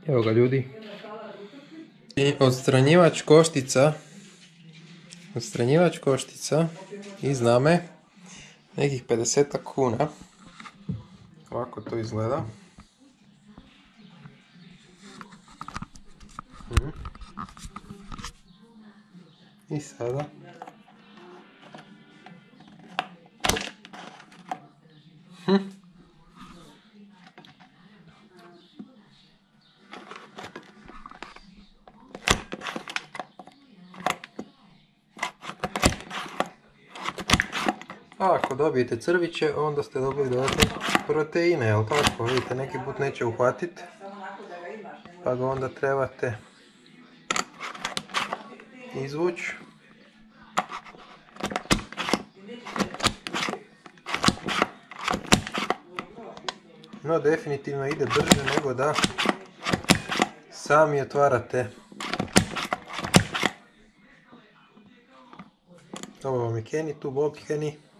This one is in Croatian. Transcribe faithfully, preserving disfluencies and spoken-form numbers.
Evo ga ljudi. I odstranjivač koštica. Odstranjivač koštica iz Name. Nekih pedeset kuna. Ovako to izgleda. I sada hm. A ako dobijete crviće, onda ste dobili dodatne proteine, jel tako? Vidite, neki put neće uhvatiti, pa ga onda trebate izvući. No, definitivno ide brže nego da sami otvarate. Ovo vam je Kenny, tu Bob Kenny.